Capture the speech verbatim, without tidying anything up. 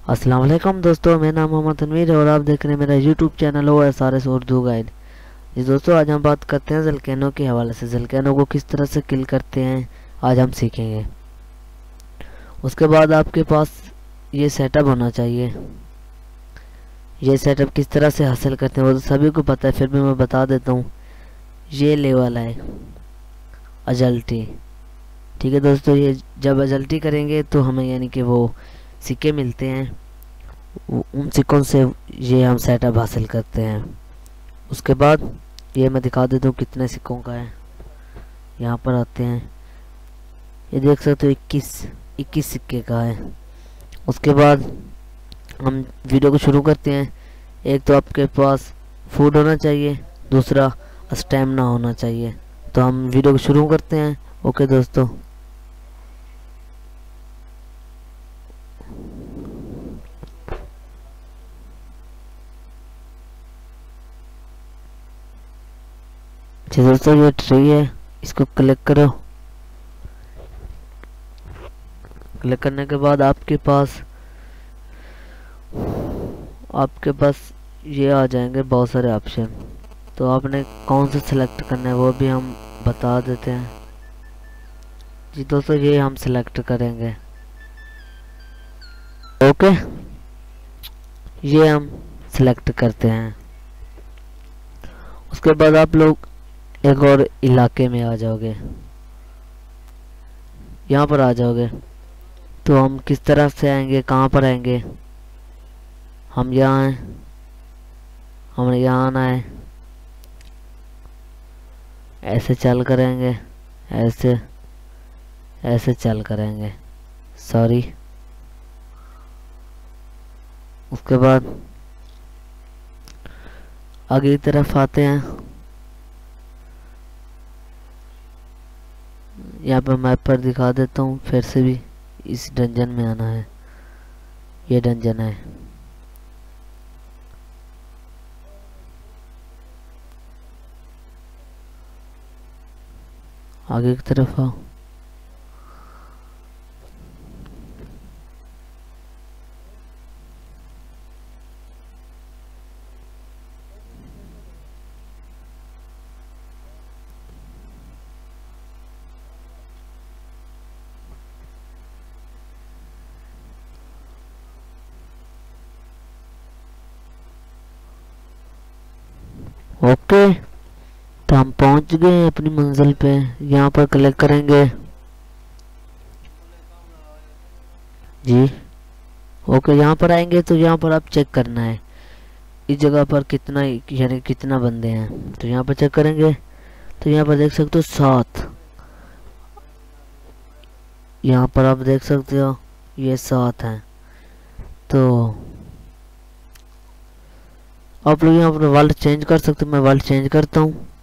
अस्सलाम वालेकुम दोस्तों, मेरा नाम मोहम्मद तनवीर है और आप देख रहे हैं मेरा YouTube channel O S R S Urdu guide. जी दोस्तों, आज हम बात करते हैं ज़ल्कैनो के हवाले से। ज़ल्कैनो को किस तरह से किल करते हैं आज हम सीखेंगे। उसके बाद आपके पास ये सेटअप होना चाहिए। ये सेटअप किस तरह से हासिल करते हैं वो तो सभी को पता है, फिर भी मैं बता देता हूँ। ये लेवल है अजल्टी, ठीक है दोस्तों। ये जब अजल्टी करेंगे तो हमें यानी कि वो सिक्के मिलते हैं, उन सिक्कों से ये हम सेटअप हासिल करते हैं। उसके बाद ये मैं दिखा देता हूँ कितने सिक्कों का है। यहाँ पर आते हैं, ये देख सकते हो इक्कीस इक्कीस सिक्के का है। उसके बाद हम वीडियो को शुरू करते हैं। एक तो आपके पास फूड होना चाहिए, दूसरा स्टैमिना होना चाहिए। तो हम वीडियो को शुरू करते हैं। ओके दोस्तों, जी दोस्तों, ये ट्री है, इसको क्लिक करो। क्लिक करने के बाद आपके पास आपके पास ये आ जाएंगे बहुत सारे ऑप्शन। तो आपने कौन सा सिलेक्ट करना है वो भी हम बता देते हैं। जी दोस्तों, ये हम सिलेक्ट करेंगे। ओके, ये हम सिलेक्ट करते हैं। उसके बाद आप लोग एक और इलाके में आ जाओगे, यहाँ पर आ जाओगे। तो हम किस तरह से आएंगे, कहाँ पर आएंगे। हम यहाँ हैं, हमें यहाँ आना है। ऐसे चल करेंगे, ऐसे ऐसे चल करेंगे, सॉरी। उसके बाद आगे की तरफ आते हैं। यहाँ पर मैप पर दिखा देता हूँ फिर से भी। इस डंजन में आना है, ये डंजन है। आगे की तरफ आओ। ओके, तो हम पहुंच गए अपनी मंजिल पे। यहाँ पर क्लिक करेंगे जी। ओके, यहाँ पर आएंगे तो यहाँ पर आप चेक करना है इस जगह पर कितना यानी कितना बंदे हैं। तो यहाँ पर चेक करेंगे तो यहाँ पर देख सकते हो सात। यहाँ पर आप देख सकते हो ये सात हैं। तो आप लोग यहाँ पर वर्ल्ड चेंज कर सकते हो। मैं वर्ल्ड चेंज करता हूँ।